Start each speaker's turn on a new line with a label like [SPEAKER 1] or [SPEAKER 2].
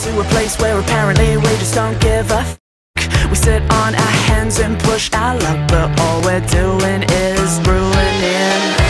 [SPEAKER 1] to a place where apparently we just don't give a f. We sit on our hands and push our luck, but all we're doing is ruining